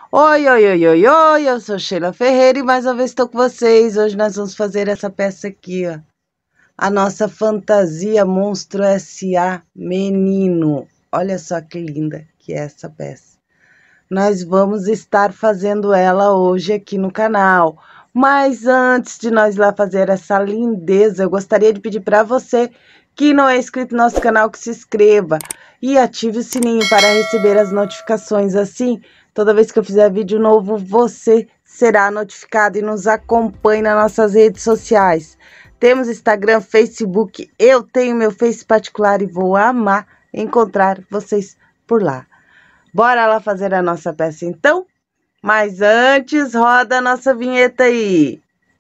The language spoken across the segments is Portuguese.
Oi, oi, oi, oi, oi, eu sou Sheila Ferreira e mais uma vez estou com vocês. Hoje nós vamos fazer essa peça aqui, ó. A nossa fantasia Monstro S.A. Menino. Olha só que linda que é essa peça. Nós vamos estar fazendo ela hoje aqui no canal. Mas antes de nós ir lá fazer essa lindeza, eu gostaria de pedir para você que não é inscrito no nosso canal que se inscreva e ative o sininho para receber as notificações. Assim, toda vez que eu fizer vídeo novo, você será notificado e nos acompanhe nas nossas redes sociais. Temos Instagram, Facebook, eu tenho meu Face particular e vou amar encontrar vocês por lá. Bora lá fazer a nossa peça então? Mas antes, roda a nossa vinheta aí.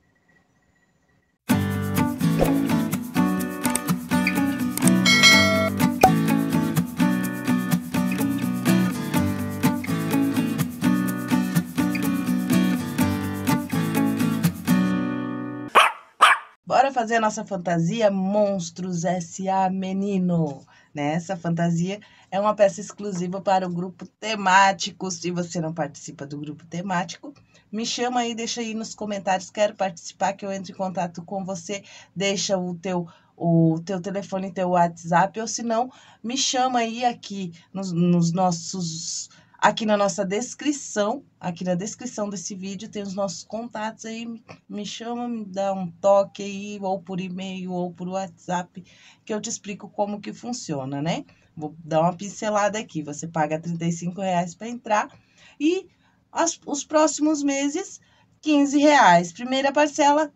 Bora fazer a nossa fantasia Monstros S.A. Menino. Essa fantasia é uma peça exclusiva para o grupo temático. Se você não participa do grupo temático, me chama aí, deixa aí nos comentários, quero participar, que eu entro em contato com você, deixa o teu telefone, teu WhatsApp, ou se não, me chama aí aqui nos nossos... Aqui na nossa descrição, aqui na descrição desse vídeo, tem os nossos contatos aí, me chama, me dá um toque aí, ou por e-mail, ou por WhatsApp, que eu te explico como que funciona, né? Vou dar uma pincelada aqui, você paga R$35 para entrar, e os próximos meses, R$15. Primeira parcela,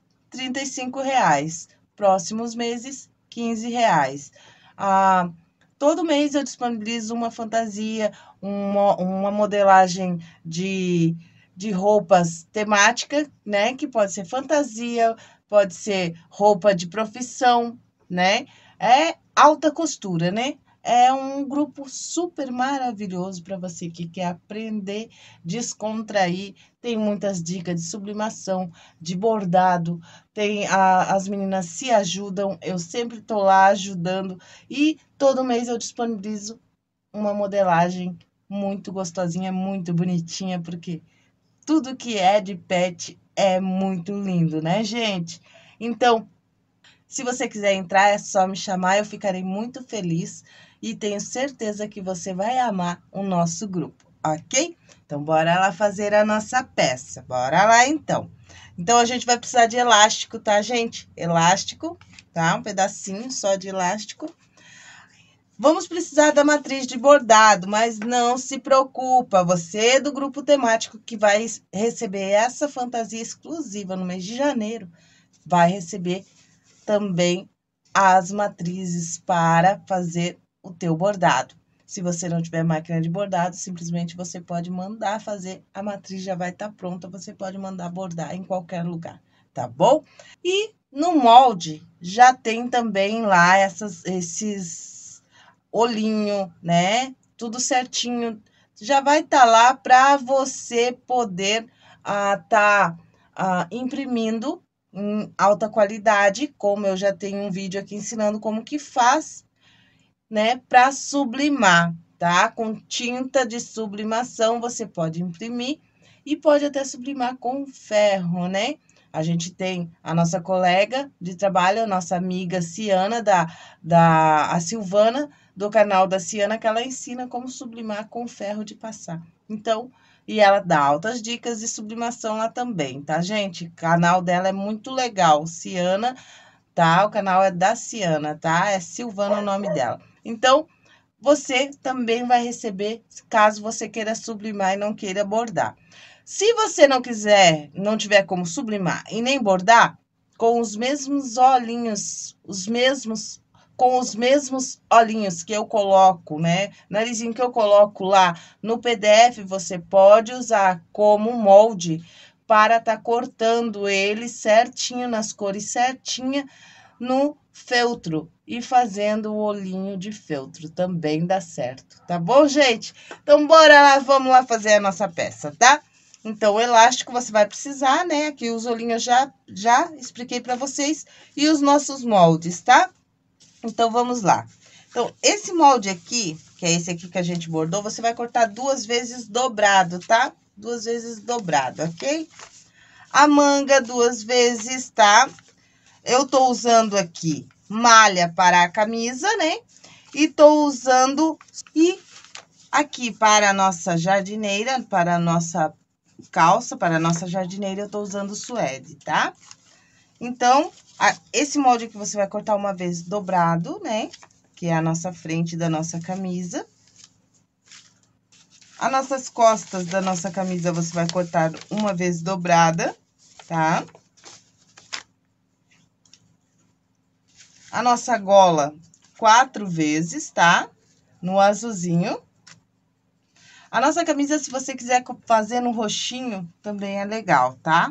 R$35. Próximos meses, R$15. Todo mês eu disponibilizo uma fantasia, uma modelagem de roupas temáticas, né? Que pode ser fantasia, pode ser roupa de profissão, né? É alta costura, né? É um grupo super maravilhoso para você que quer aprender, descontrair. Tem muitas dicas de sublimação, de bordado. As meninas se ajudam, eu sempre estou lá ajudando. E todo mês eu disponibilizo uma modelagem muito gostosinha, muito bonitinha, porque tudo que é de pet é muito lindo, né, gente? Então, se você quiser entrar, é só me chamar, eu ficarei muito feliz e tenho certeza que você vai amar o nosso grupo, ok? Então, bora lá fazer a nossa peça. Bora lá, então. Então, a gente vai precisar de elástico, tá, gente? Elástico, tá? Um pedacinho só de elástico. Vamos precisar da matriz de bordado, mas não se preocupa, você do grupo temático que vai receber essa fantasia exclusiva no mês de janeiro, vai receber também as matrizes para fazer o teu bordado. Se você não tiver máquina de bordado, simplesmente você pode mandar fazer, a matriz já vai estar pronta, você pode mandar bordar em qualquer lugar, tá bom? E no molde já tem também lá esses olhinho, né? Tudo certinho. Já vai estar lá para você poder imprimindo em alta qualidade, como eu já tenho um vídeo aqui ensinando como que faz, né? Para sublimar, tá? Com tinta de sublimação, você pode imprimir e pode até sublimar com ferro, né? A gente tem a nossa colega de trabalho, a nossa amiga Ciana, a Silvana, do canal da Ciana, que ela ensina como sublimar com ferro de passar. Então, e ela dá altas dicas de sublimação lá também, tá, gente? O canal dela é muito legal, Ciana, tá? O canal é da Ciana, tá? É Silvana o nome dela. Então, você também vai receber, caso você queira sublimar e não queira bordar. Se você não quiser, não tiver como sublimar e nem bordar, com os mesmos olhinhos, com os mesmos olhinhos que eu coloco, né? Narizinho que eu coloco lá no PDF, você pode usar como molde para tá cortando ele certinho, nas cores certinha, no feltro e fazendo o olhinho de feltro também dá certo, tá bom, gente? Então, bora lá, vamos lá fazer a nossa peça, tá? Então, o elástico você vai precisar, né? Aqui os olhinhos já expliquei para vocês e os nossos moldes, tá? Então, vamos lá. Então, esse molde aqui, que é esse aqui que a gente bordou, você vai cortar 2 vezes dobrado, tá? 2 vezes dobrado, ok? A manga 2 vezes, tá? Eu tô usando aqui malha para a camisa, né? E tô usando... E aqui para a nossa jardineira, para a nossa calça, para a nossa jardineira, eu tô usando suede, tá? Então, esse molde que você vai cortar uma vez dobrado, né? Que é a nossa frente da nossa camisa. As nossas costas da nossa camisa, você vai cortar uma vez dobrada, tá? A nossa gola, 4 vezes, tá? No azulzinho. A nossa camisa, se você quiser fazer no roxinho, também é legal, tá?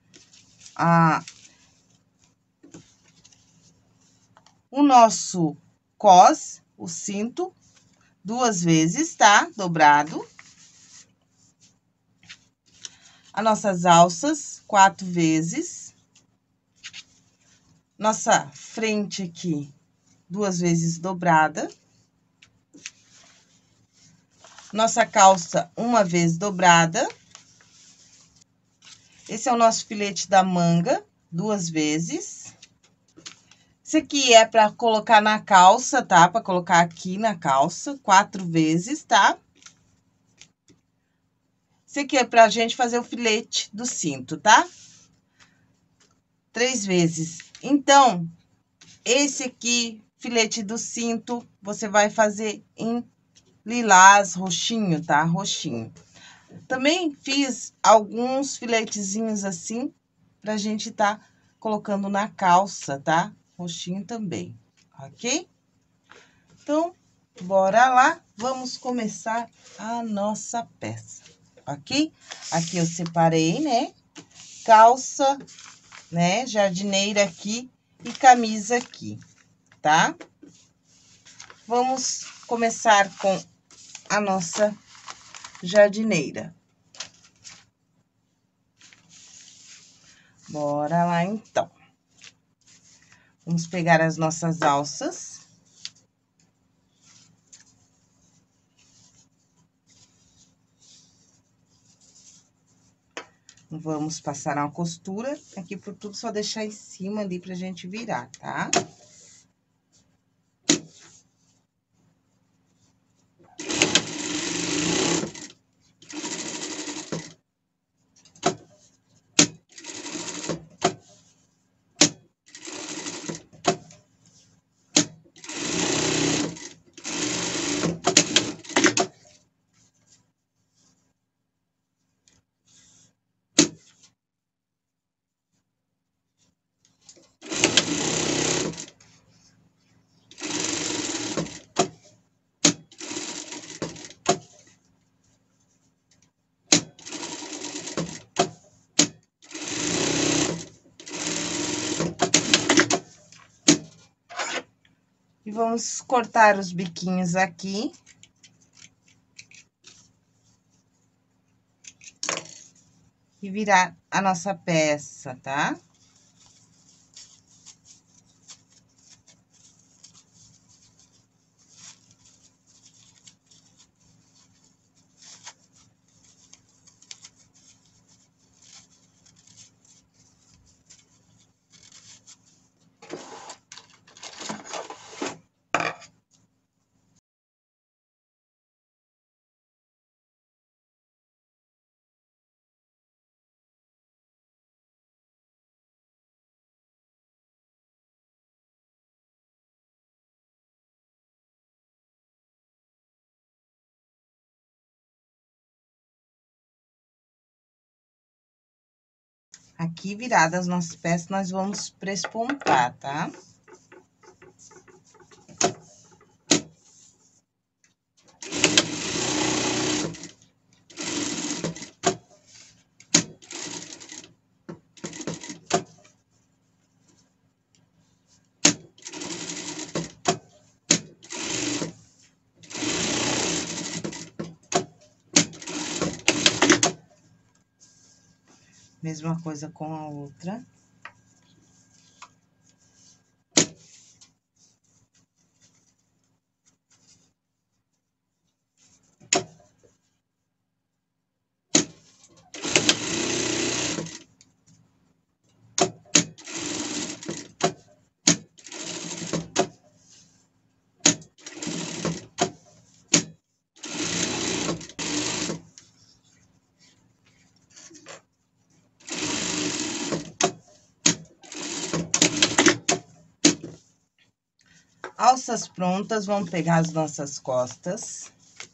O nosso cos, o cinto, 2 vezes, tá? Dobrado. As nossas alças, 4 vezes. Nossa frente aqui, 2 vezes dobrada. Nossa calça, 1 vez dobrada. Esse é o nosso filete da manga, 2 vezes. Esse aqui é pra colocar na calça, tá? Pra colocar aqui na calça, 4 vezes, tá? Esse aqui é pra gente fazer o filete do cinto, tá? 3 vezes. Então, esse aqui, filete do cinto, você vai fazer em lilás, roxinho, tá? Roxinho. Também fiz alguns filetezinhos assim, pra gente tá colocando na calça, tá? Roxinho também, ok? Então, bora lá, vamos começar a nossa peça, ok? Aqui eu separei, né? Calça, né? Jardineira aqui e camisa aqui, tá? Vamos começar com a nossa jardineira. Bora lá, então. Vamos pegar as nossas alças. Vamos passar uma costura aqui por tudo, só deixar em cima ali pra gente virar, tá? E vamos cortar os biquinhos aqui. E virar a nossa peça, tá? Aqui, viradas as nossas peças, nós vamos prespontar, tá? Mesma coisa com a outra. Alças prontas, vamos pegar as nossas costas.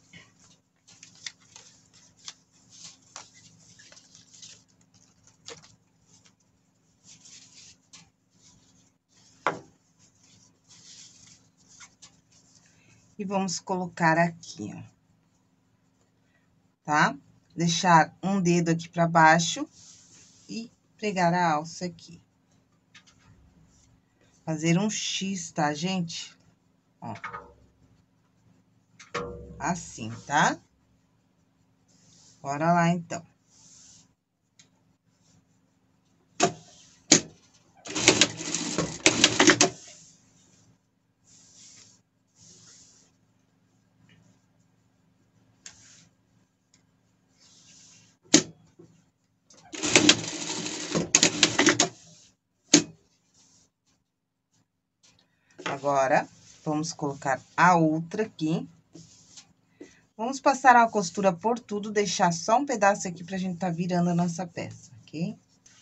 E vamos colocar aqui, ó. Tá? Deixar um dedo aqui pra baixo e pregar a alça aqui. Fazer um X, tá, gente? Ó. Assim, tá? Bora lá, então. Agora, vamos colocar a outra aqui. Vamos passar a costura por tudo, deixar só um pedaço aqui pra gente tá virando a nossa peça, ok?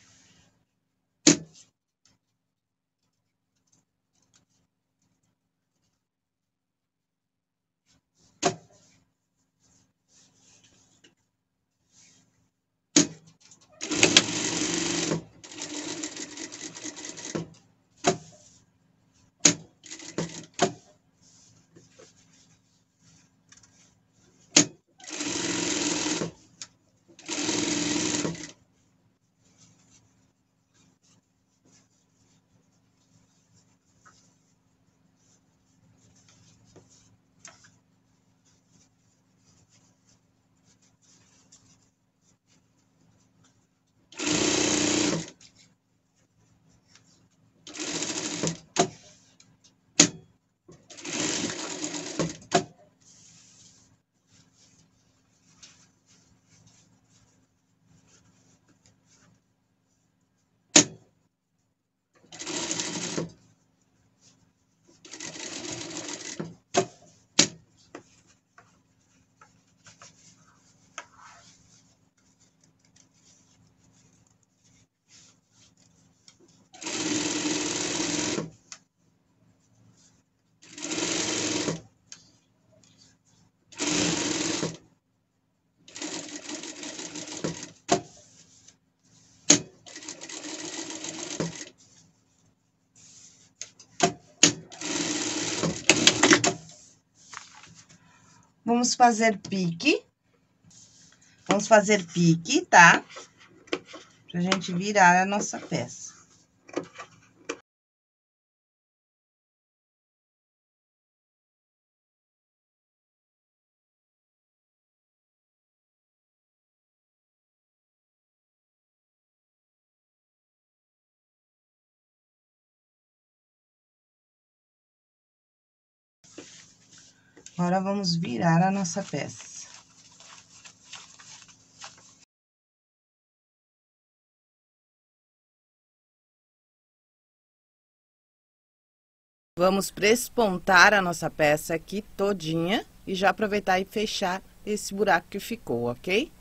Vamos fazer pique. Vamos fazer pique, tá? Pra gente virar a nossa peça. Agora, vamos virar a nossa peça. Vamos prespontar a nossa peça aqui todinha e já aproveitar e fechar esse buraco que ficou, ok?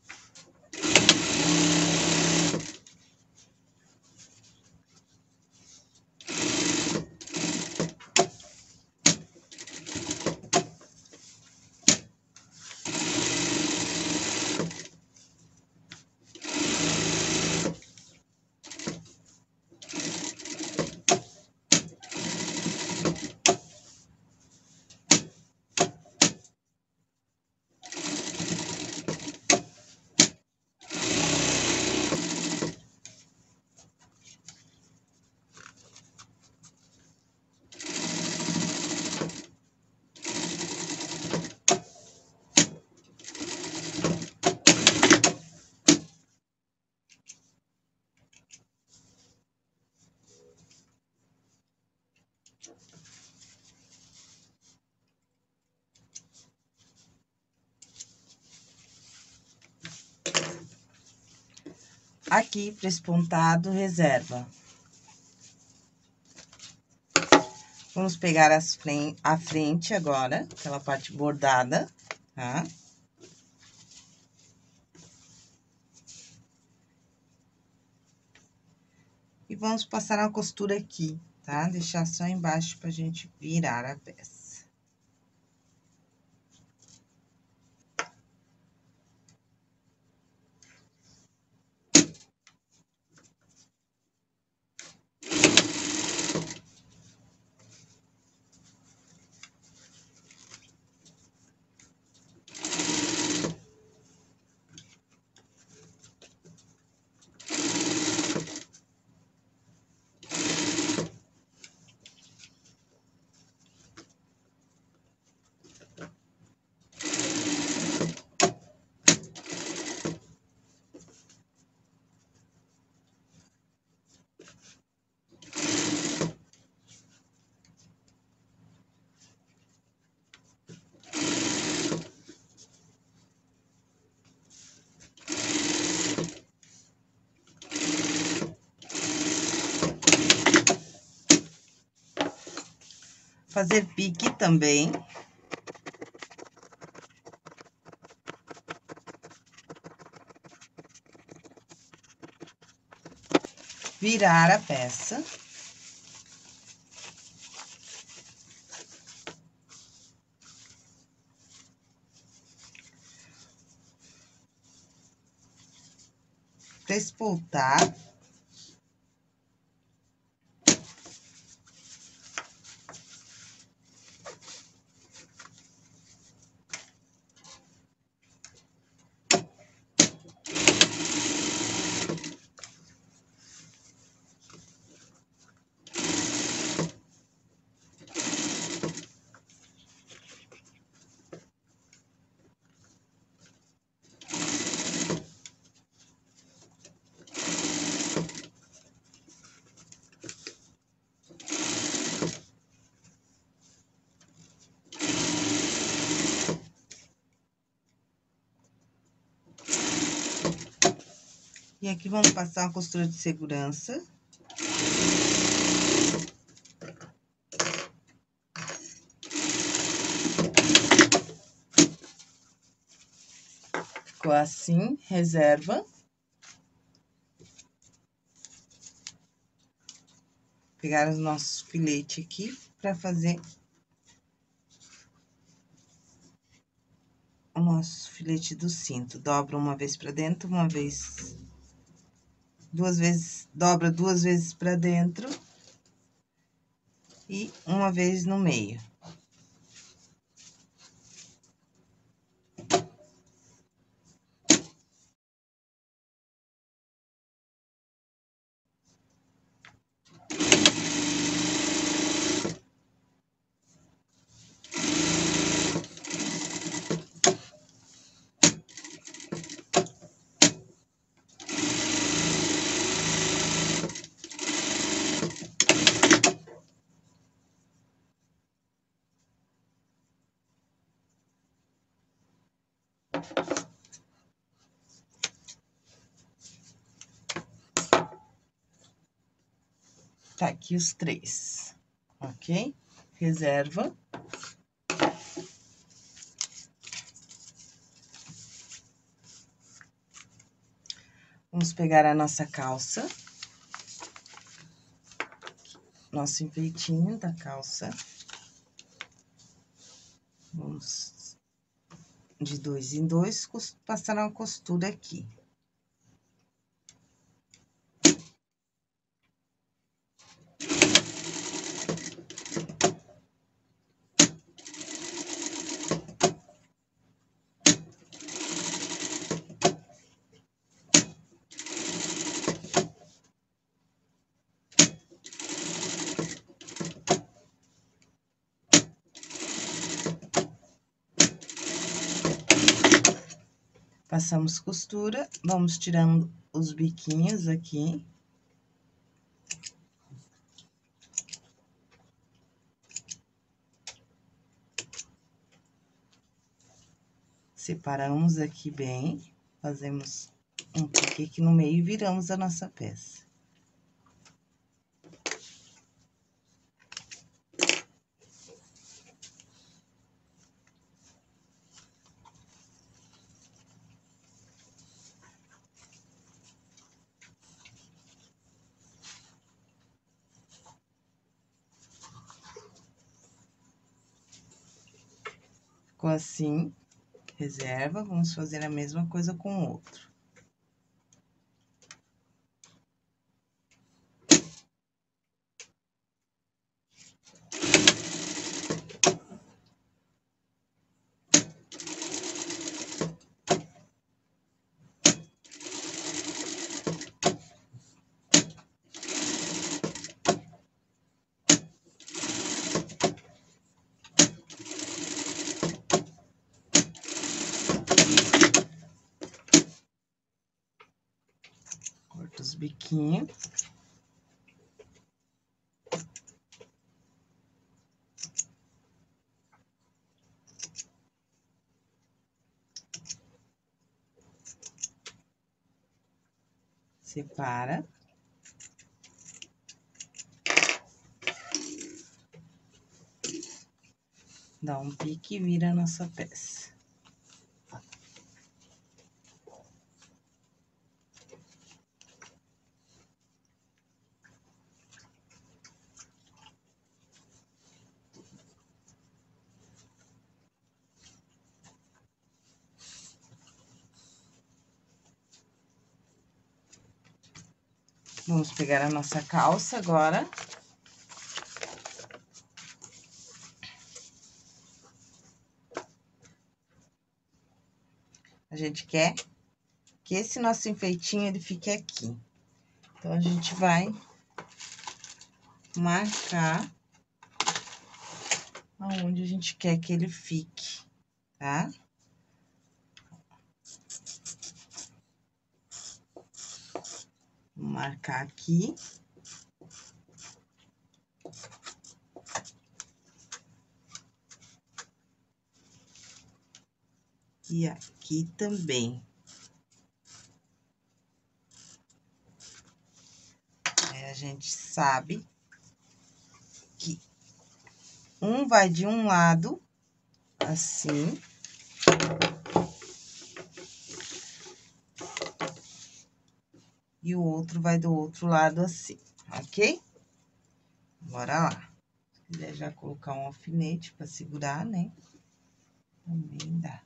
Aqui, prespontado, reserva. Vamos pegar a frente agora, aquela parte bordada, tá? E vamos passar uma costura aqui, tá? Deixar só embaixo pra gente virar a peça. Fazer pique também. Virar a peça. Despoltar. E aqui, vamos passar uma costura de segurança. Ficou assim, reserva. Pegar os nossos filetes aqui pra fazer o nosso filete do cinto. Dobra uma vez pra dentro, uma vez... Duas vezes, dobra duas vezes pra dentro. E uma vez no meio. Tá aqui os 3, ok? Reserva. Vamos pegar a nossa calça. Nosso enfeitinho da calça. Vamos de 2 em 2, passar uma costura aqui. Passamos costura, vamos tirando os biquinhos aqui. Separamos aqui bem, fazemos um pique aqui no meio e viramos a nossa peça. Ficou assim, reserva, vamos fazer a mesma coisa com o outro. Corta os biquinhos. Separa. Dá um pique e vira a nossa peça. Vamos pegar a nossa calça agora. A gente quer que esse nosso enfeitinho, ele fique aqui. Então, a gente vai marcar aonde a gente quer que ele fique, tá? Vou marcar aqui. E aqui também. Aí, a gente sabe que um vai de um lado, assim. E o outro vai do outro lado, assim, ok? Bora lá. Se quiser já colocar um alfinete pra segurar, né? Também dá.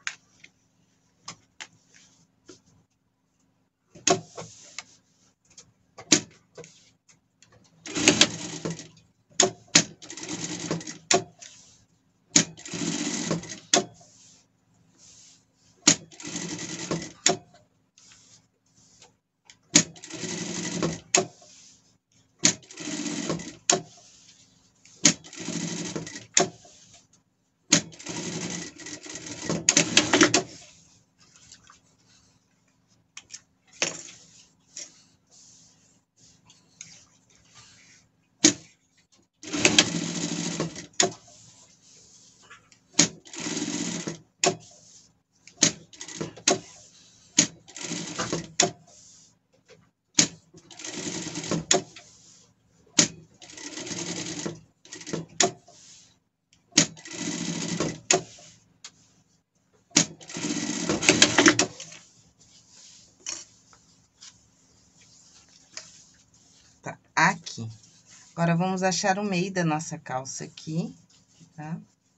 Tá, aqui. Agora, vamos achar o meio da nossa calça aqui, tá?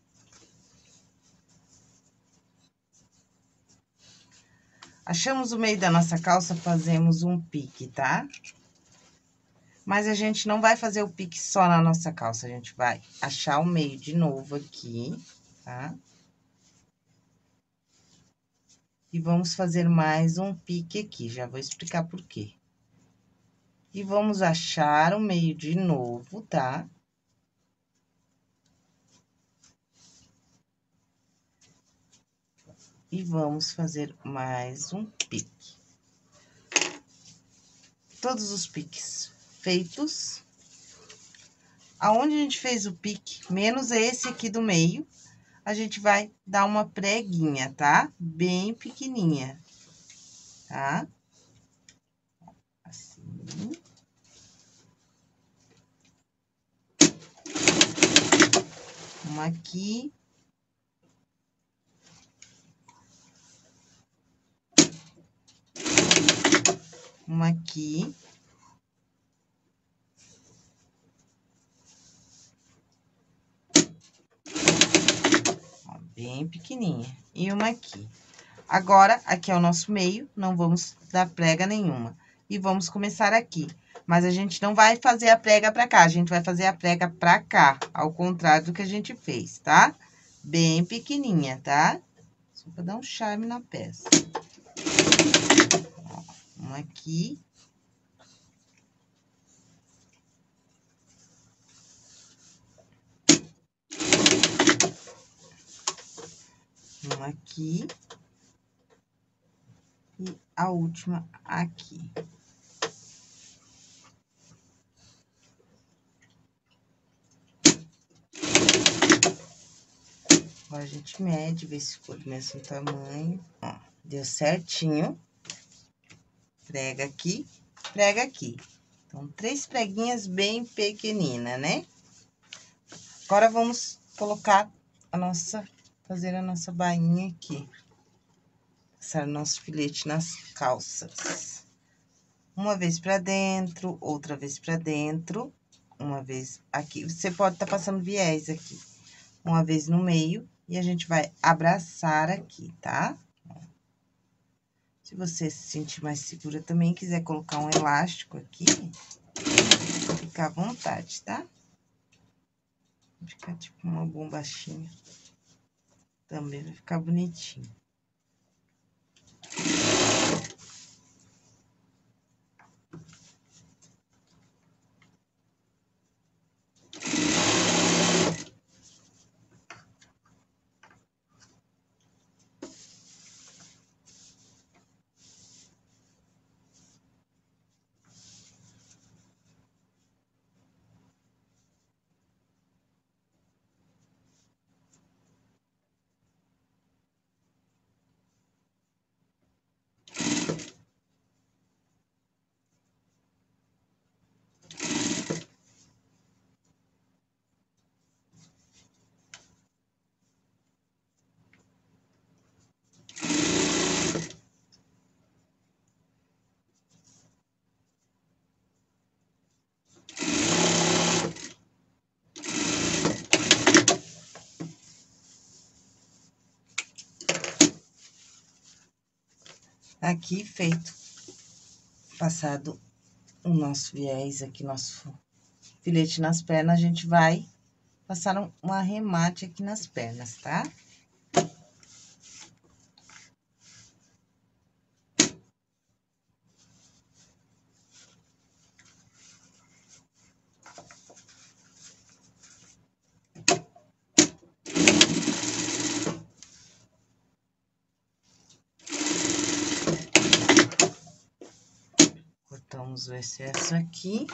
Achamos o meio da nossa calça, fazemos um pique, tá? Mas a gente não vai fazer o pique só na nossa calça, a gente vai achar o meio de novo aqui, tá? E vamos fazer mais um pique aqui, já vou explicar por quê. E vamos achar o meio de novo, tá? E vamos fazer mais um pique. Todos os piques feitos. Aonde a gente fez o pique, menos esse aqui do meio, a gente vai dar uma preguinha, tá? Bem pequenininha, tá? Assim. Uma aqui. Uma aqui. Ó, bem pequenininha. E uma aqui. Agora, aqui é o nosso meio, não vamos dar prega nenhuma. E vamos começar aqui. Mas a gente não vai fazer a prega pra cá, a gente vai fazer a prega pra cá, ao contrário do que a gente fez, tá? Bem pequenininha, tá? Só pra dar um charme na peça. Ó, uma aqui. Uma aqui. E a última aqui. Agora, a gente mede, vê se ficou do mesmo tamanho. Ó, deu certinho. Prega aqui, prega aqui. Então, 3 preguinhas bem pequeninas, né? Agora, vamos colocar fazer a nossa bainha aqui. Passar nosso filete nas calças. Uma vez pra dentro, outra vez pra dentro, uma vez aqui. Você pode estar passando viés aqui. Uma vez no meio, e a gente vai abraçar aqui, tá? Se você se sentir mais segura também, quiser colocar um elástico aqui, fica à vontade, tá? Vai ficar tipo uma bombachinha. Também vai ficar bonitinho. Aqui, feito, passado o nosso viés aqui, nosso filete nas pernas, a gente vai passar um arremate aqui nas pernas, tá? Cortamos o excesso aqui.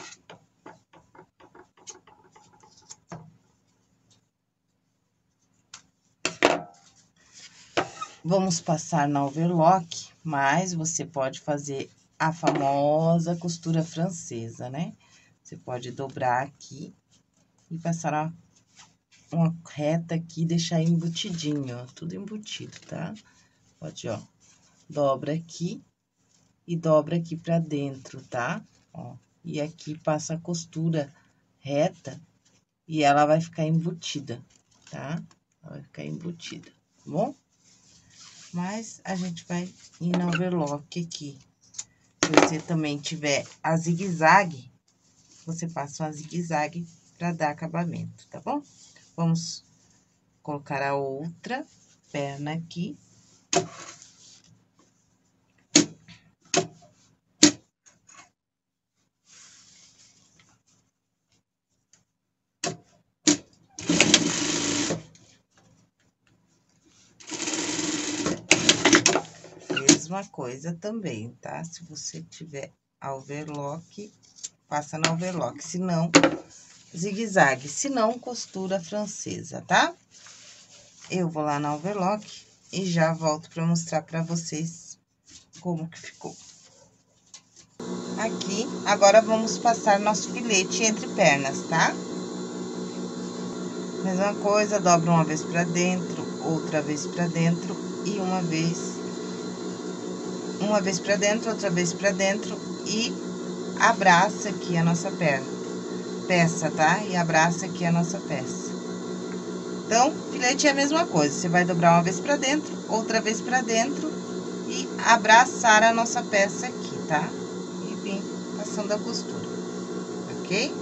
Vamos passar na overlock, mas você pode fazer a famosa costura francesa, né? Você pode dobrar aqui e passar uma reta aqui e deixar embutidinho, ó, tudo embutido, tá? Pode, ó, dobra aqui e dobra aqui pra dentro, tá? Ó, e aqui passa a costura reta e ela vai ficar embutida, tá? Ela vai ficar embutida, tá bom? Mas a gente vai ir na overlock aqui. Se você também tiver a zigue-zague, você passa uma zigue-zague pra dar acabamento, tá bom? Vamos colocar a outra perna aqui. Mesma coisa também, tá? Se você tiver a overlock, passa na overlock, se não, zigue-zague, se não, costura francesa, tá? Eu vou lá na overlock e já volto pra mostrar pra vocês como que ficou. Aqui, agora vamos passar nosso filete entre pernas, tá? Mesma coisa, dobra uma vez pra dentro, outra vez pra dentro e uma vez pra dentro, outra vez pra dentro e abraça aqui a nossa peça, tá? E abraça aqui a nossa peça. Então, filete é a mesma coisa, você vai dobrar uma vez pra dentro, outra vez pra dentro e abraçar a nossa peça aqui, tá? E vir passando a costura, ok?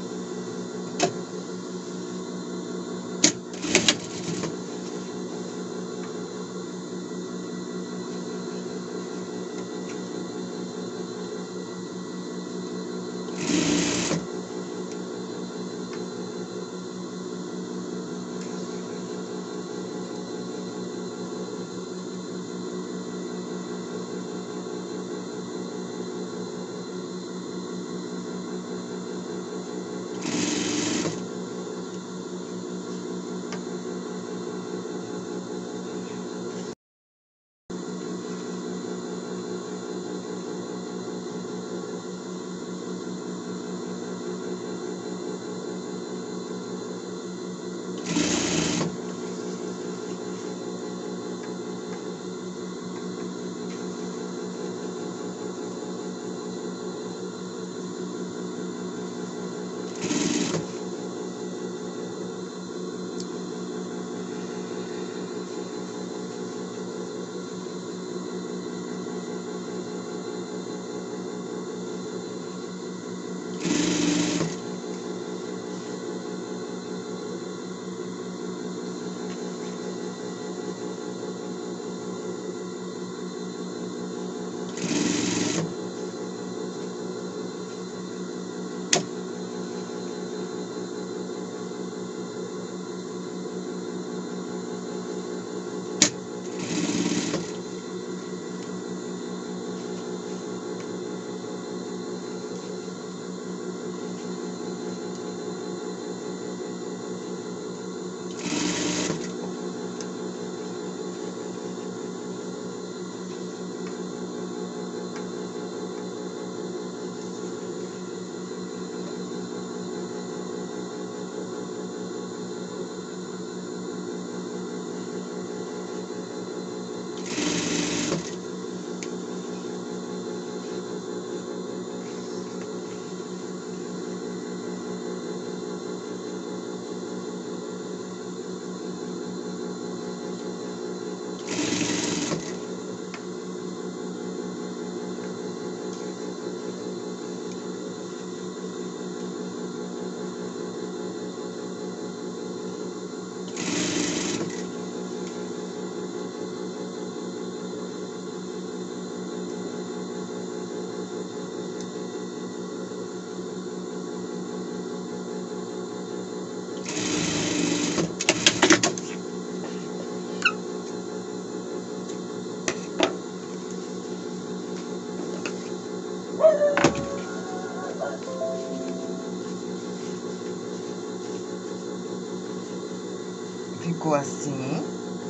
Ficou assim.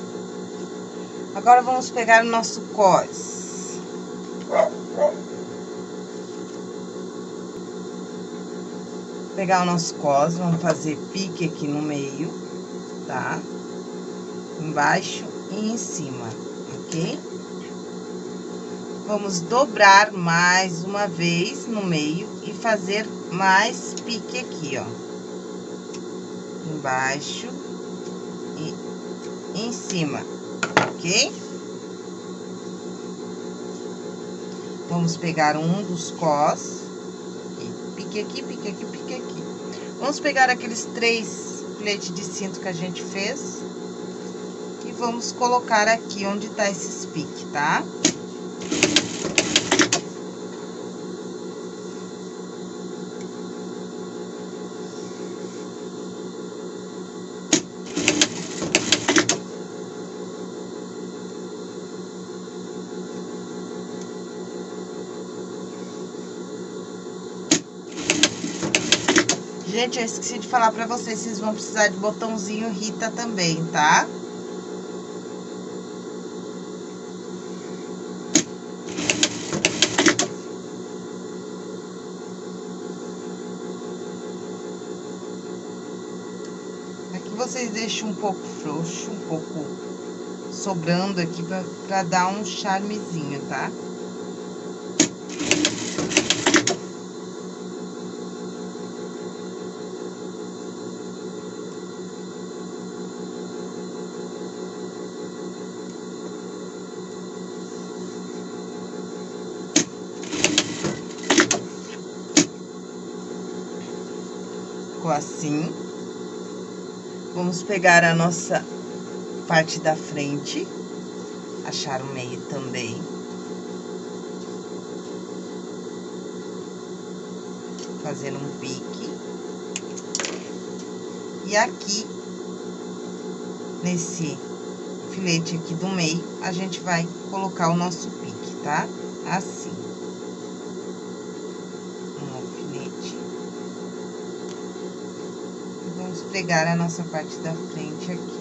Agora, vamos pegar o nosso cós. Pegar o nosso cós, vamos fazer pique aqui no meio, tá? Embaixo e em cima, ok? Vamos dobrar mais uma vez no meio e fazer mais pique aqui, ó. Embaixo e em cima, ok? Vamos pegar um dos cós, e pique aqui, pique aqui, pique aqui. Vamos pegar aqueles 3 filetes de cinto que a gente fez e vamos colocar aqui onde tá esses piques, tá? Gente, eu esqueci de falar pra vocês, vocês vão precisar de botãozinho Rita também, tá? Aqui vocês deixam um pouco frouxo, um pouco sobrando aqui pra dar um charmezinho, tá? ficou assim. Vamos pegar a nossa parte da frente, achar o meio também. Fazendo um pique. E aqui, nesse filete aqui do meio, a gente vai colocar o nosso pique, tá? Assim. Um alfinete. E vamos pregar a nossa parte da frente aqui.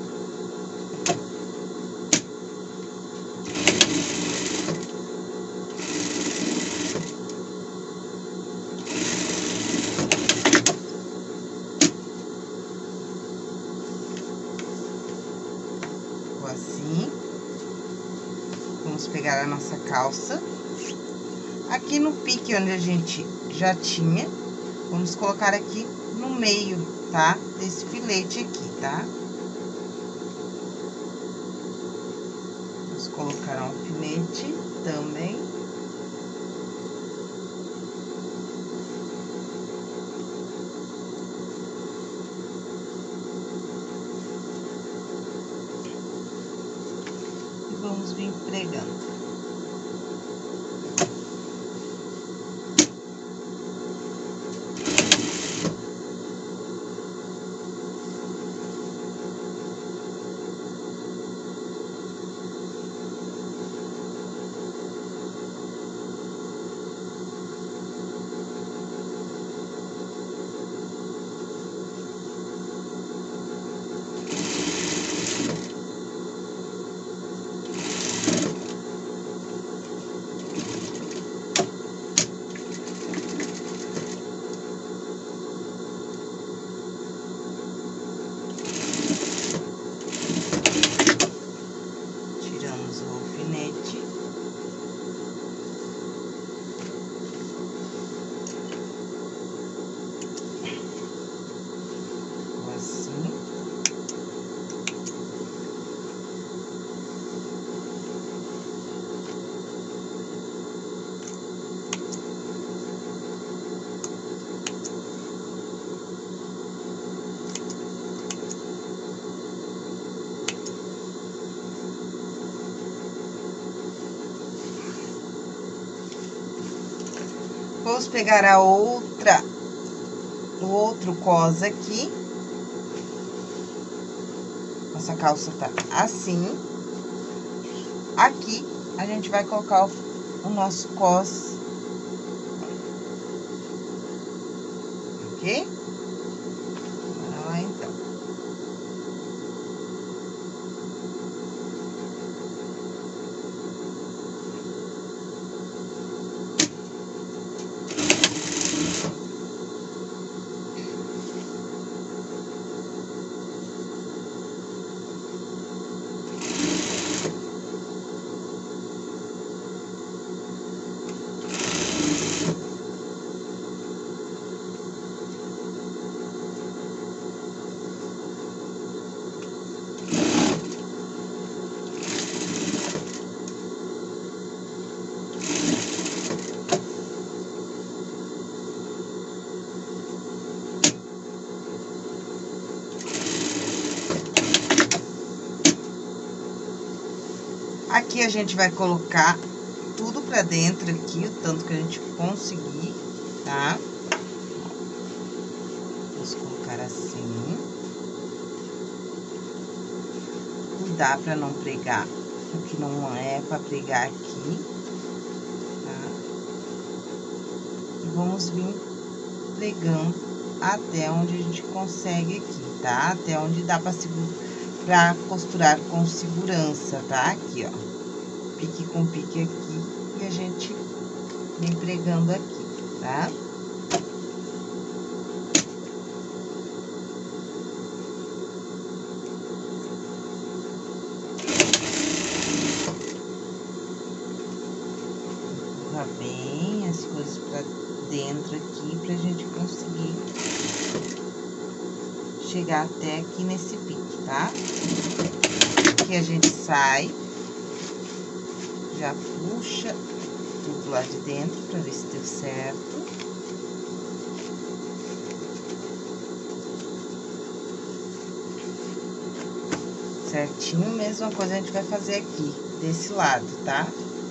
Assim, vamos pegar a nossa calça, aqui no pique onde a gente já tinha, vamos colocar aqui no meio, tá? Desse filete aqui, tá? Vamos colocar um alfinete também. Vamos vir pregando. Vamos pegar o outro cos aqui. Nossa calça tá assim. Aqui, a gente vai colocar o nosso cos. Ok? Bora lá, então. Aqui a gente vai colocar tudo pra dentro aqui, o tanto que a gente conseguir, tá? Vamos colocar assim. Cuidar pra não pregar o que não é pra pregar aqui, tá? E vamos vir pregando até onde a gente consegue aqui, tá? Até onde dá pra costurar com segurança, tá? Aqui, ó. Pique com pique aqui, e a gente vem pregando aqui, tá? Empurra bem as coisas pra dentro aqui, pra gente conseguir chegar até aqui nesse pique, tá? Aqui a gente sai. Já puxa tudo lá de dentro pra ver se deu certo. certinho. Mesma coisa a gente vai fazer aqui, desse lado, tá?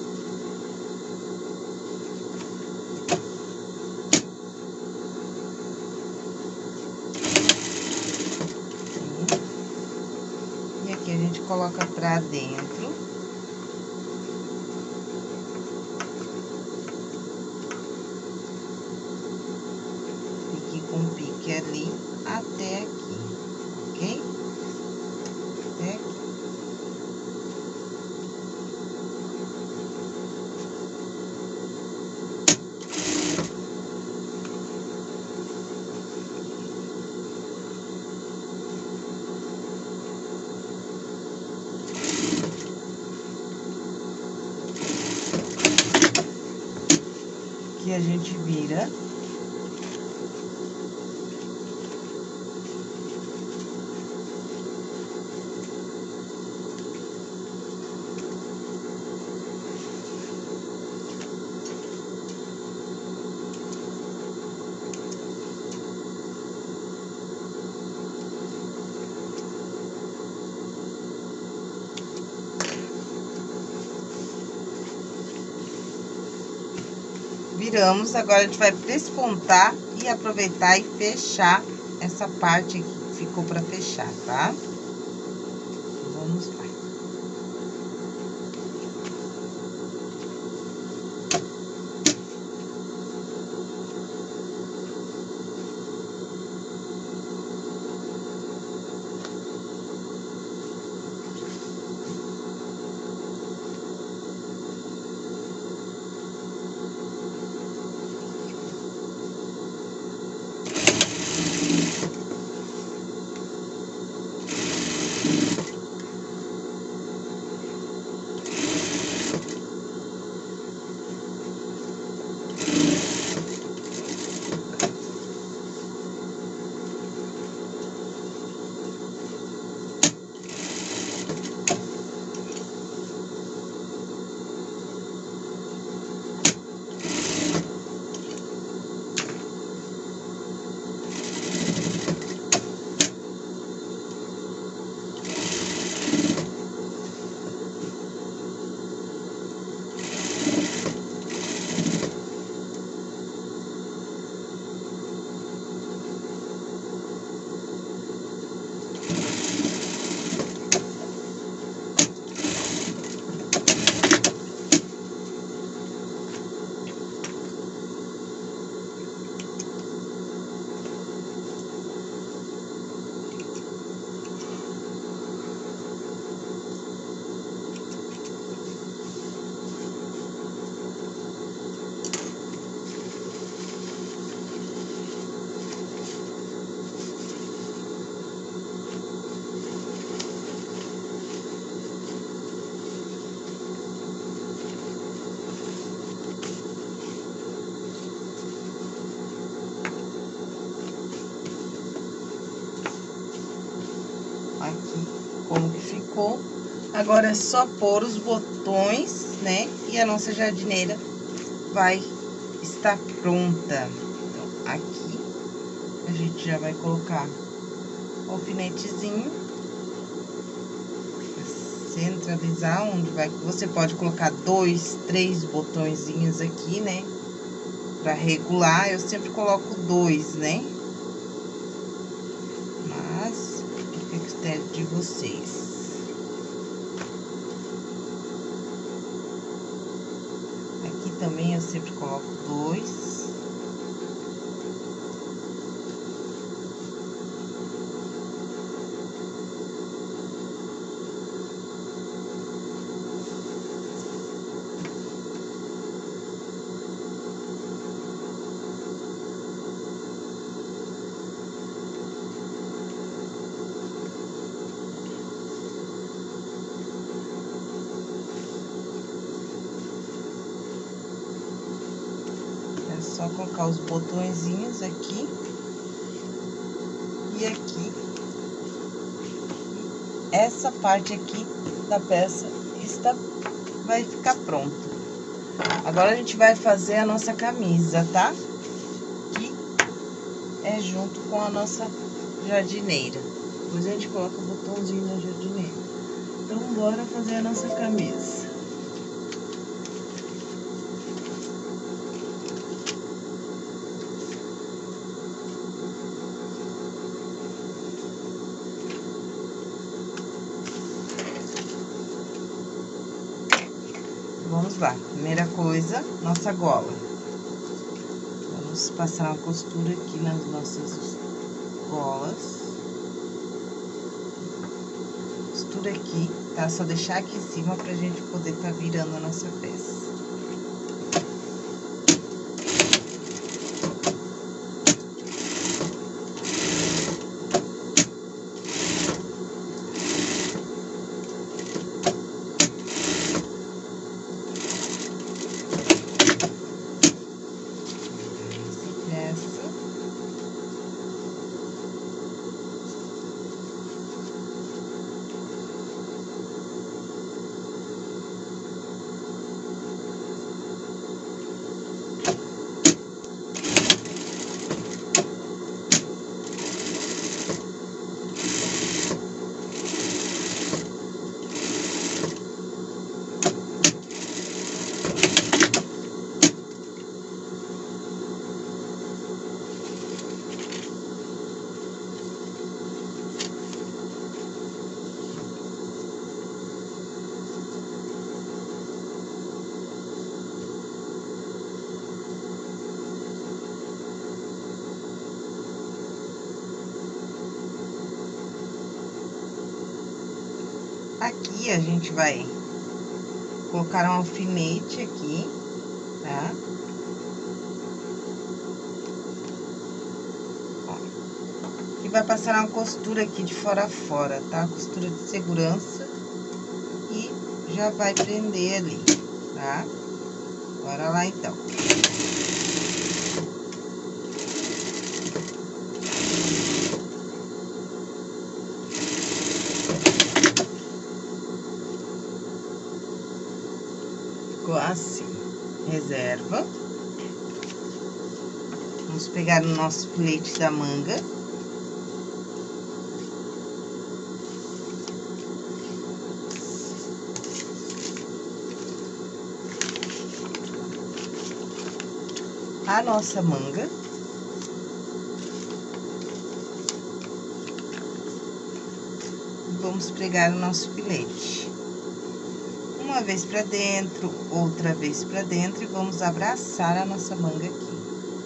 E aqui a gente coloca pra dentro. Pique com pique ali, até aqui, ok? Até aqui. Aqui a gente vira. Viramos, agora a gente vai despontar e aproveitar e fechar essa parte aqui que ficou pra fechar, tá? Vamos lá. Aqui, como que ficou. Agora é só pôr os botões, né? E a nossa jardineira vai estar pronta. Então, aqui, a gente já vai colocar o alfinetezinho. Centralizar, onde vai... Você pode colocar 2, 3 botõezinhos aqui, né? Pra regular, eu sempre coloco 2, né? De vocês. Aqui também eu sempre coloco 2. Só colocar os botõezinhos aqui e aqui. Essa parte aqui da peça vai ficar pronta. Agora a gente vai fazer a nossa camisa, tá? Que é junto com a nossa jardineira. Depois a gente coloca o botãozinho na jardineira. Então, bora fazer a nossa camisa. Vamos lá, primeira coisa, nossa gola. Vamos passar uma costura aqui nas nossas golas. Costura aqui, tá? Só deixar aqui em cima pra gente poder tá virando a nossa peça. Aqui, a gente vai colocar um alfinete aqui, tá? Ó. E vai passar uma costura aqui de fora a fora, tá? Costura de segurança. E já vai prender ali, tá? Bora lá, então. Ficou assim, reserva. Vamos pegar o nosso filete da manga. A nossa manga. Vamos pregar o nosso filete. Uma vez pra dentro, outra vez pra dentro, e vamos abraçar a nossa manga aqui.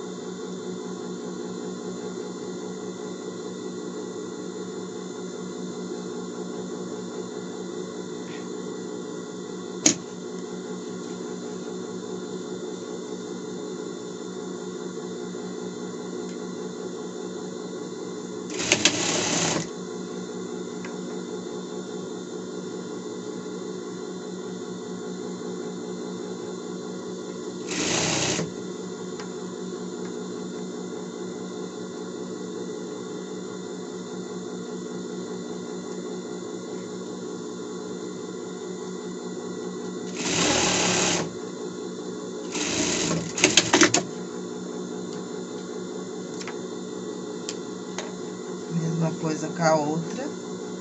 Mesma coisa com a outra.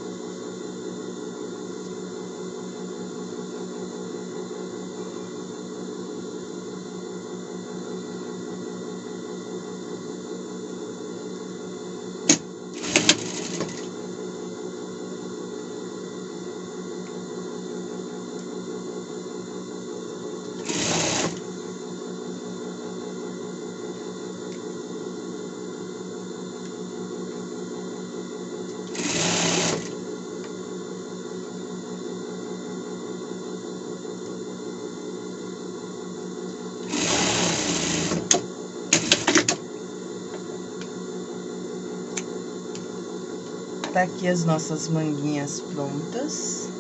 Tá aqui as nossas manguinhas prontas.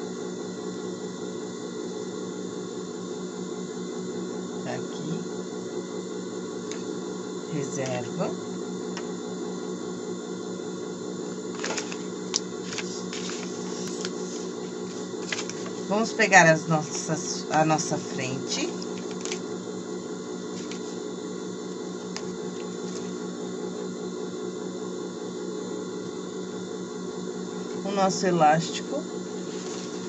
Tá aqui. Reserva. Vamos pegar a nossa frente. O nosso elástico.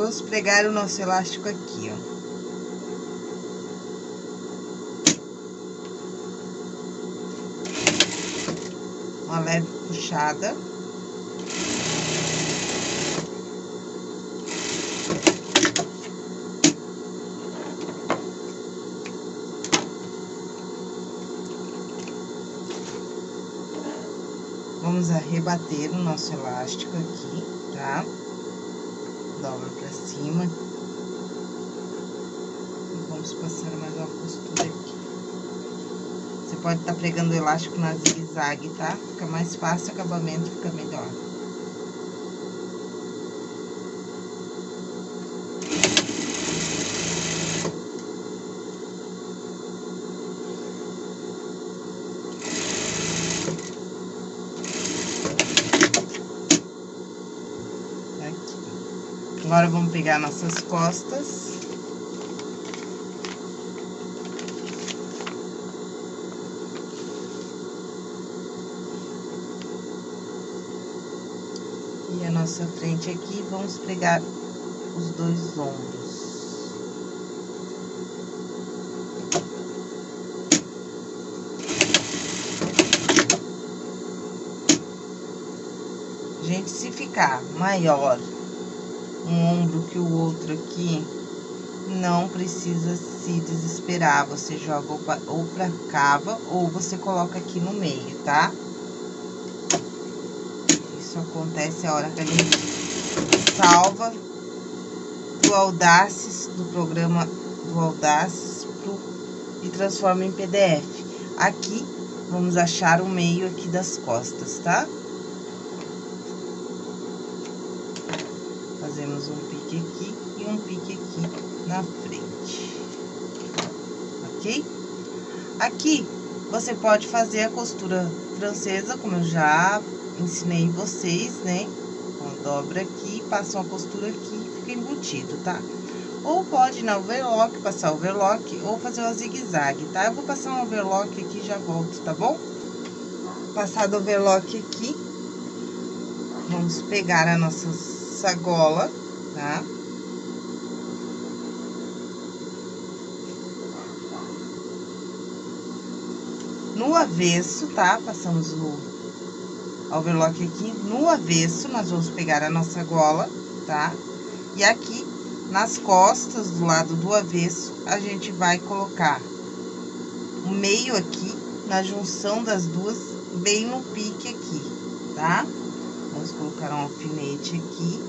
Vamos pregar o nosso elástico aqui, ó. Uma leve puxada. Vamos arrebater o nosso elástico aqui, tá? Dobra pra cima. E vamos passar mais uma costura aqui. Você pode estar pregando o elástico na zigue-zague, tá? Fica mais fácil, o acabamento fica melhor. Agora, vamos pegar nossas costas. E a nossa frente aqui, vamos pregar os dois ombros. Gente, se ficar maior um ombro que o outro aqui, não precisa se desesperar. Você joga ou pra cava ou você coloca aqui no meio, tá? Isso acontece a hora que a gente salva do Audaces, do programa do Audaces, e transforma em PDF. Aqui, vamos achar o meio aqui das costas, tá? Fazemos um pique aqui e um pique aqui na frente, ok? Aqui, você pode fazer a costura francesa, como eu já ensinei vocês, né? Então, dobra aqui, passa uma costura aqui e fica embutido, tá? Ou pode ir na overlock, passar overlock, ou fazer uma zigue-zague, tá? Eu vou passar um overlock aqui e já volto, tá bom? Passado o overlock aqui, vamos pegar a nossa sagola, tá? No avesso, tá? Passamos o overlock aqui. No avesso, nós vamos pegar a nossa gola, tá? E aqui, nas costas, do lado do avesso, a gente vai colocar o meio aqui, na junção das duas, bem no pique aqui, tá? Vamos colocar um alfinete aqui.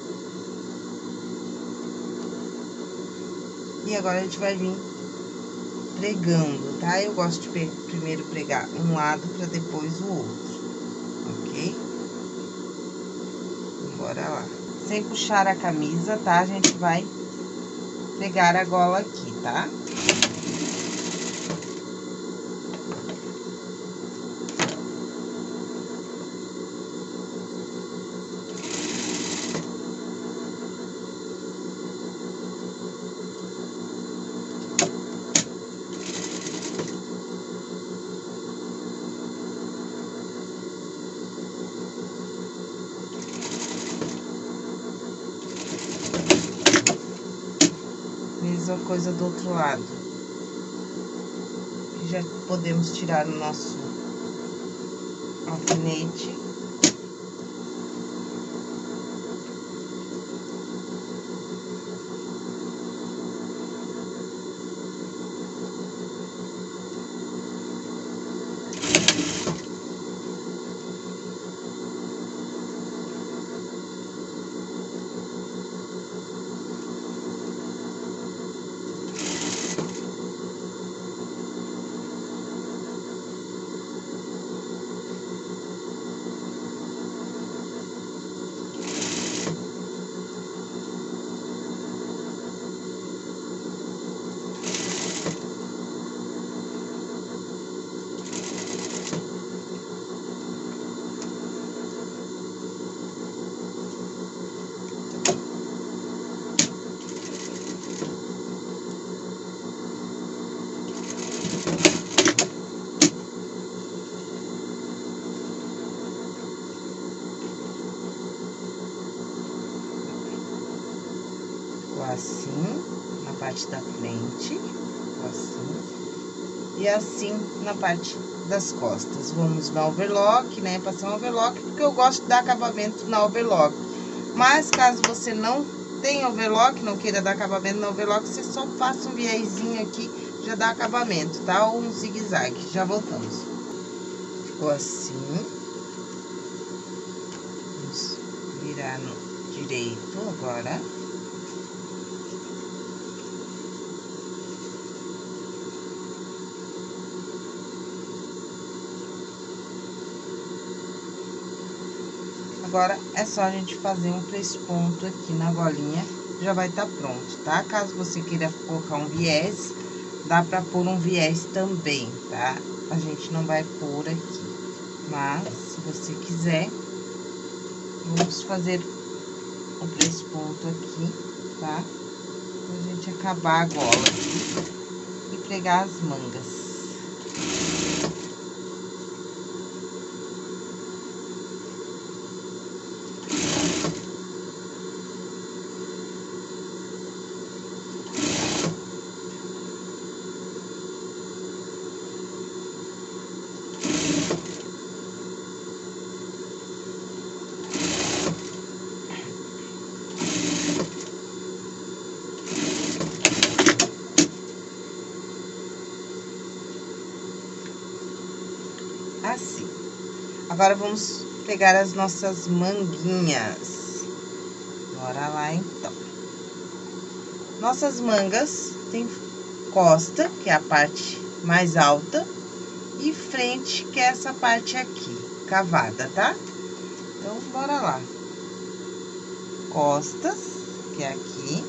E agora, a gente vai vir pregando, tá? Eu gosto de primeiro pregar um lado pra depois o outro, ok? Bora lá. Sem puxar a camisa, tá? A gente vai pregar a gola aqui, tá? Mesma coisa do outro lado. Já podemos tirar o nosso alfinete. assim, na parte da frente, assim, e assim na parte das costas. Vamos na overlock, né? Passar um overlock, porque eu gosto de dar acabamento na overlock. Mas, caso você não tenha overlock, não queira dar acabamento na overlock, você só faça um viezinho aqui, já dá acabamento, tá? Ou um zigue-zague. Já voltamos. Ficou assim. Vamos virar no direito agora. Agora, é só a gente fazer um pesponto aqui na golinha, já vai estar pronto, tá? Caso você queira colocar um viés, dá pra pôr um viés também, tá? A gente não vai pôr aqui, mas, se você quiser, vamos fazer o pesponto aqui, tá? Pra gente acabar a gola aqui e pregar as mangas. Assim. Agora, vamos pegar as nossas manguinhas. Bora lá, então. Nossas mangas tem costa, que é a parte mais alta, e frente, que é essa parte aqui, cavada, tá? Então, bora lá. Costas, que é aqui.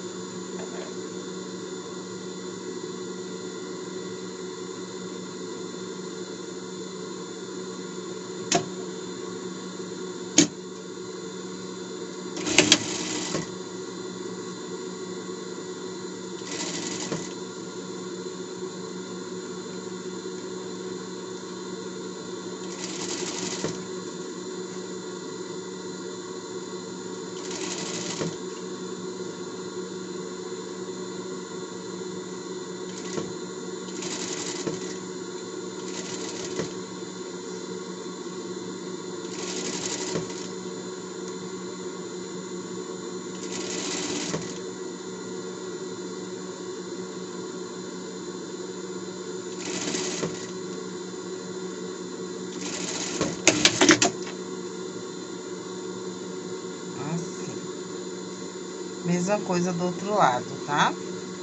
Mesma coisa do outro lado, tá?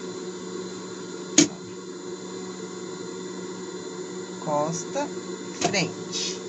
Costa, frente.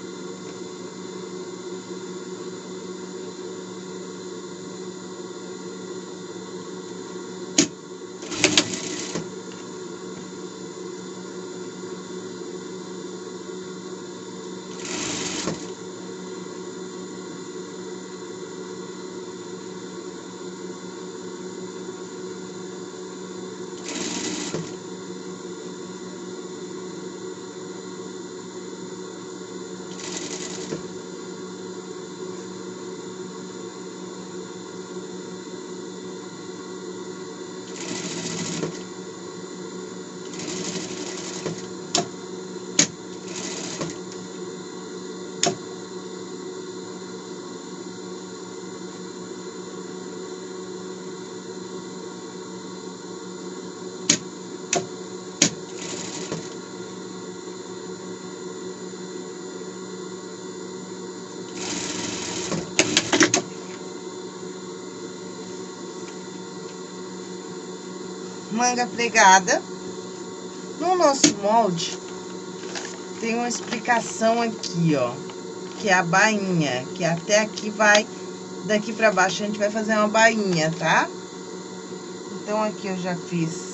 Manga pregada. No nosso molde, tem uma explicação aqui, ó, que é a bainha, que até aqui vai, daqui pra baixo a gente vai fazer uma bainha, tá? Então, aqui eu já fiz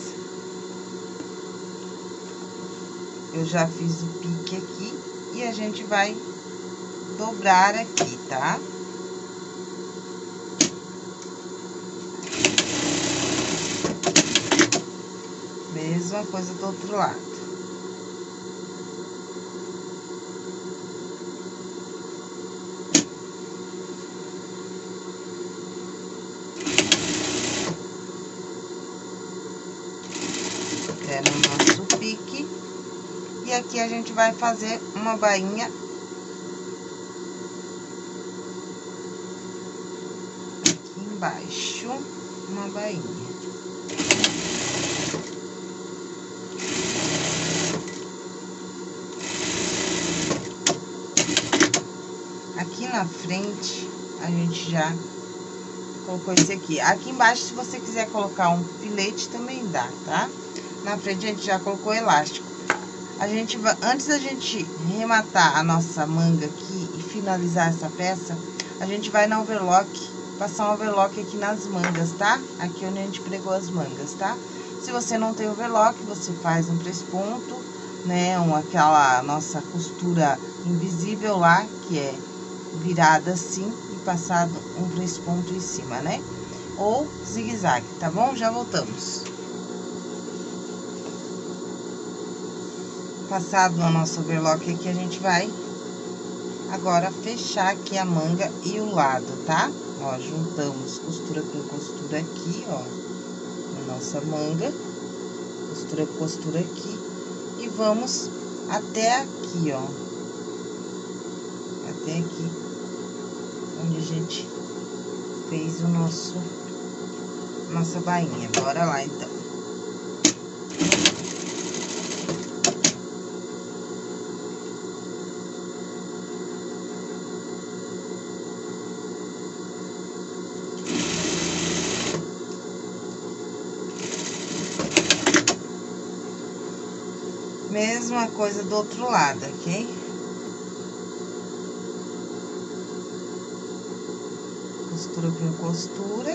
o pique aqui, e a gente vai dobrar aqui, tá? Mesma coisa do outro lado. aqui a gente vai fazer uma bainha. Aqui embaixo, uma bainha. Aqui na frente, a gente já colocou esse aqui. Aqui embaixo, se você quiser colocar um filete, também dá, tá? Na frente, a gente já colocou elástico. A gente vai, antes da gente rematar a nossa manga aqui e finalizar essa peça, a gente vai na overlock, passar um overlock aqui nas mangas, tá? Aqui onde a gente pregou as mangas, tá? Se você não tem overlock, você faz um 3 pontos, né? Aquela nossa costura invisível lá, que é virada assim e passado um 3 pontos em cima, né? Ou zigue-zague, tá bom? Já voltamos. Passado a nossa overlock aqui, a gente vai agora fechar aqui a manga e o lado, tá? Ó, juntamos costura com costura aqui, ó, na nossa manga, costura com costura aqui, e vamos até aqui, ó, até aqui, onde a gente fez o nossa bainha. Bora lá, então. Mesma coisa do outro lado, ok? Costura com costura.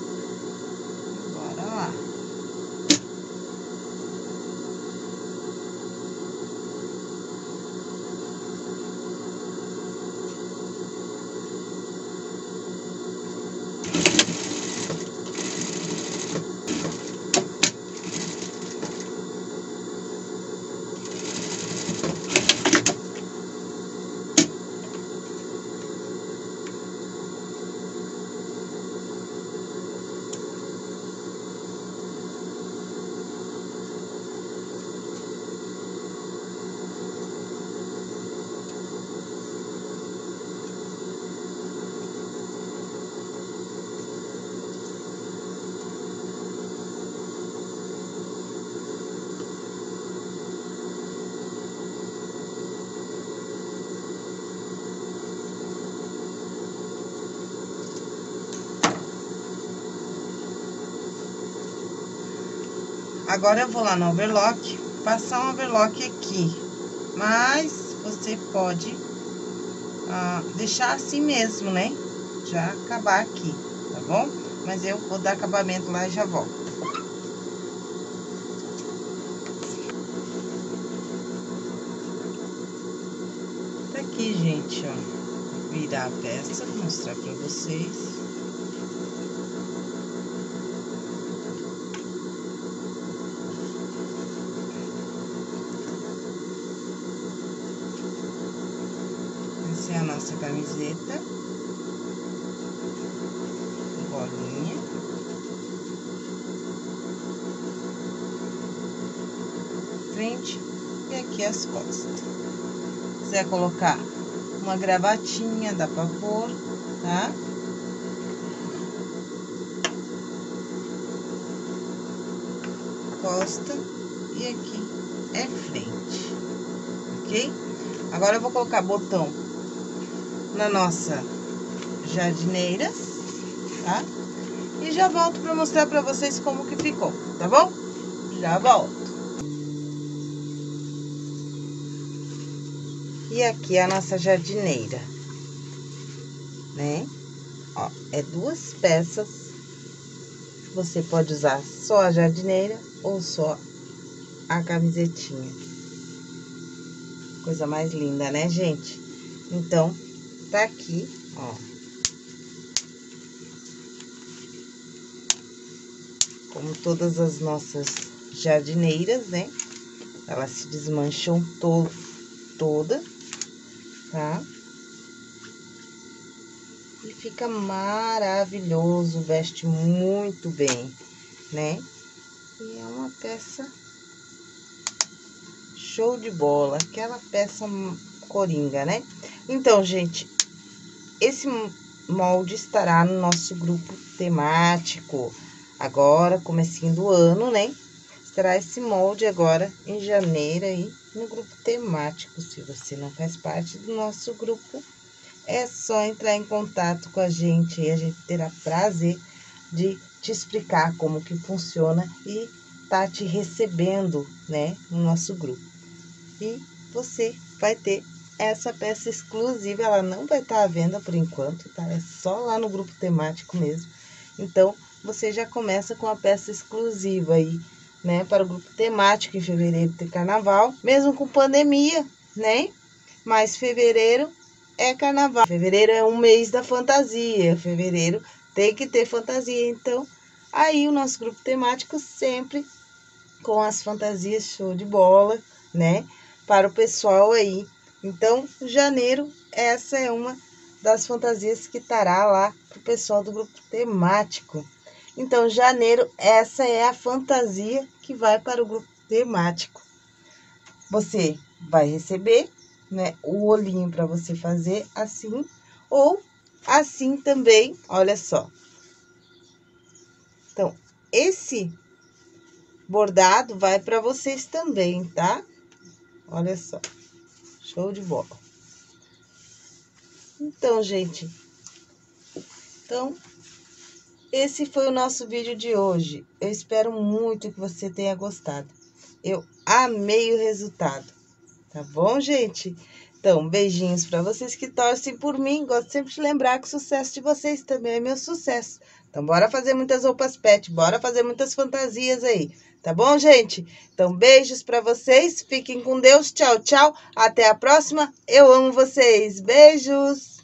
Bora lá. Agora, eu vou lá no overlock, passar um overlock aqui, mas você pode deixar assim mesmo, né? Já acabar aqui, tá bom? Mas eu vou dar acabamento lá e já volto. Tá aqui, gente, ó, virar a peça, vou mostrar pra vocês. Essa é a nossa camiseta, bolinha. Frente e aqui as costas. Se quiser colocar uma gravatinha, dá pra pôr, tá? Costa e aqui é frente, ok? Agora, eu vou colocar botão na nossa jardineira, tá? E já volto pra mostrar pra vocês como que ficou, tá bom? Já volto. E aqui a nossa jardineira, né? Ó, é 2 peças. Você pode usar só a jardineira ou só a camisetinha. Coisa mais linda, né, gente? Então, tá aqui, ó. Como todas as nossas jardineiras, né? Elas se desmancham toda, tá? E fica maravilhoso, veste muito bem, né? E é uma peça show de bola, aquela peça coringa, né? Então, gente, esse molde estará no nosso grupo temático, agora, comecinho do ano, né? Estará esse molde agora em janeiro aí, no grupo temático. Se você não faz parte do nosso grupo, é só entrar em contato com a gente e a gente terá prazer de te explicar como que funciona e tá te recebendo, né, no nosso grupo. E você vai ter essa peça exclusiva, ela não vai estar à venda por enquanto, tá? É só lá no grupo temático mesmo. Então, você já começa com a peça exclusiva aí, né, para o grupo temático. Em fevereiro tem carnaval, mesmo com pandemia, né? Mas fevereiro é carnaval. Fevereiro é um mês da fantasia. Fevereiro tem que ter fantasia. Então, aí o nosso grupo temático sempre com as fantasias show de bola, né? Para o pessoal aí. Então, janeiro, essa é uma das fantasias que estará lá para o pessoal do grupo temático. Então, janeiro, essa é a fantasia que vai para o grupo temático. Você vai receber, né, o olhinho para você fazer assim, ou assim também, olha só. Então, esse bordado vai para vocês também, tá? Olha só, show de bola. Então, gente, esse foi o nosso vídeo de hoje. Eu espero muito que você tenha gostado. Eu amei o resultado, tá bom, gente? Então, beijinhos para vocês que torcem por mim. Gosto sempre de lembrar que o sucesso de vocês também é meu sucesso. Então, bora fazer muitas roupas pet, bora fazer muitas fantasias aí. Tá bom, gente? Então, beijos para vocês. Fiquem com Deus. Tchau, tchau. Até a próxima. Eu amo vocês. Beijos.